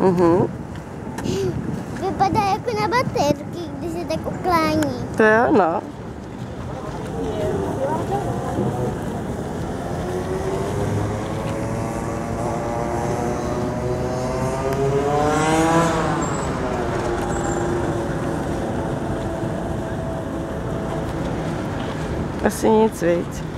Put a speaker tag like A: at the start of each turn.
A: Vypadá jako na baterky, když se tak uklání.
B: To je ono. Asi nic, viď?